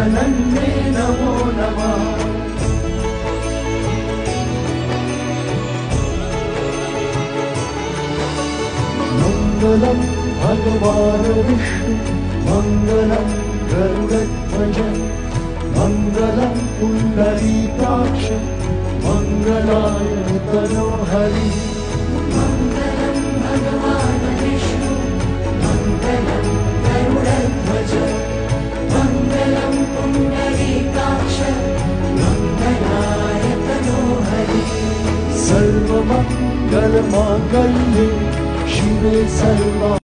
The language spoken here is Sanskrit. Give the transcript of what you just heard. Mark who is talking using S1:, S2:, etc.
S1: गजानन्ने नमो नमः। मङ्गलं भगवान् विष्णु मङ्गलं गरुडध्वज मङ्गलं पुण्डरीकाक्ष मङ्गलाय तनोहरि।
S2: मङ्गलं भगवान् विष्णु मङ्गलं गरुडध्वज